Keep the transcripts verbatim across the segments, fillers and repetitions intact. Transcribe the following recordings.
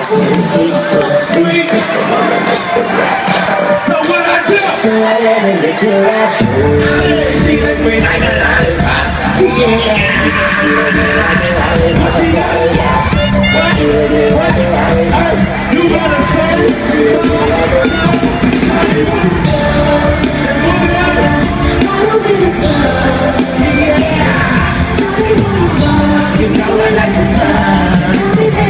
He's so sweet, I wanna make the rap. So what I do? So I let her lick your rap. She lick me like a lollipop. Yeah, she lick me like a lollipop. She lollipop. She lick me like a lollipop. You gotta say it. She lick me like a lollipop. Bottles in the club. Yeah. You know I like the time.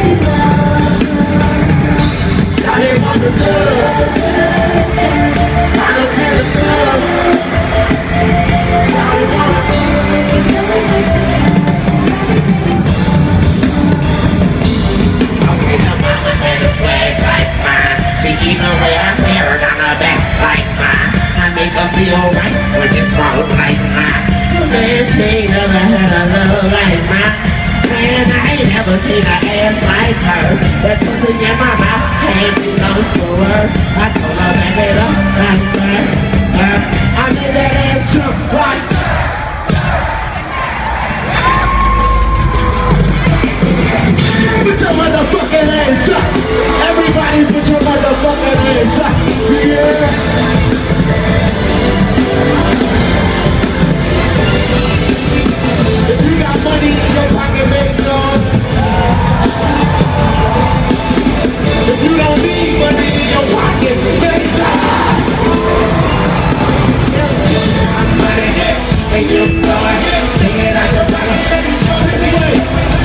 Started on the club. Bottles in the club. Started on the okay, the mama had a swag like mine. She even wear her hair down her back like mine. I make her feel right when it's wrong like mine. Man, she ain't never had a love like mine. Man, I ain't never seen an ass like her. That pussy in my mouth can't be no slower. I told her back it up, that's her. Uh, I made that ass jump right. Put your motherfucking hands up. Everybody put your motherfucking hands up. Yeah. If you got money in your pocket, make noise. If you don't need money in your pocket, make noise. Make your noise. Take it out your pocket. This way.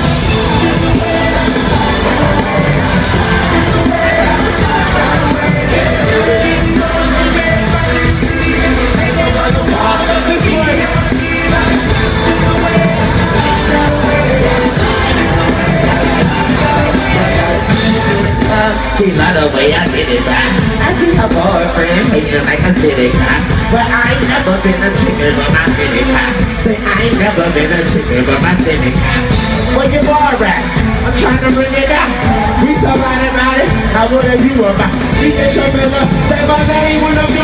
She love the way I get it back. I see her boyfriend hating like a city cop. But I ain't never been a chicken but my city cop. Say I ain't never been a chicken but my city cop. Where your bar at? I'm trying to bring it out. We somebody about it. I wanna do about it. D J Shamilla, say my name when I'm